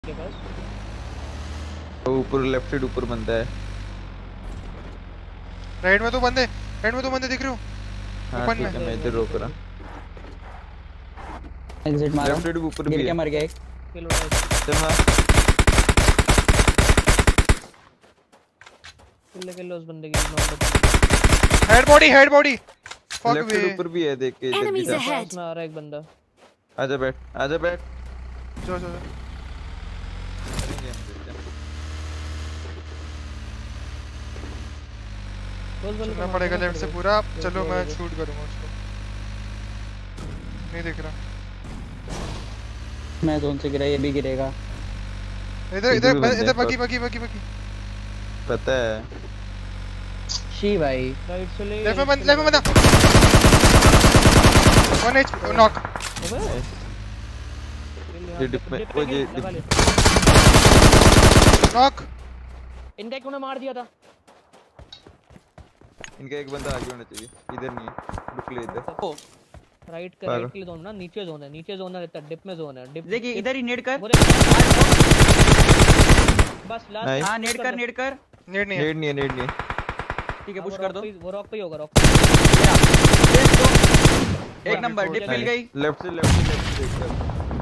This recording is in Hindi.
के पास ऊपर लेफ्ट साइड ऊपर बंदा है। राइट में तो बंदे दिख रहे हो। हाँ ओपन ठीक में है, मैं इधर रोक रहा। एग्जिट मारो। लेफ्ट साइड ऊपर गिर भी के है। मर गया एक। किल उठाओ। चल मार। किल उस बंदे की नॉक। हेड बॉडी फक लेफ्ट वे। साइड ऊपर भी है, देख के इधर भी Enemies था। ahead. पास में आ रहा है एक बंदा। आजा बैठ। जो करेंगे हम देखते हैं। चलना पड़ेगा लेफ्ट से पूरा। चलो मैं शूट करूंगा उसको। नहीं दिख रहा। मैं जोन से गिरा, ये भी गिरेगा। इधर बगी। पता है। शी भाई राइट से ले। लेफ्ट में बंदा। 1 एच नॉक। ये डिप में वो ये नॉक। इनका एक ने मार दिया था। इनका एक बंदा आगे होना चाहिए, इधर नहीं है। रुक ले इधर। राइट के लिए जोन ना, नीचे जोन है रहता, डिप में जोन है। डिप देखिए इधर ही नेड कर। बस लास्ट। हां नेड कर। नेड नहीं है। ठीक है पुश कर दो। वो रॉक पे ही होगा। रॉक एक नंबर डिप मिल गई। लेफ्ट से देख कर।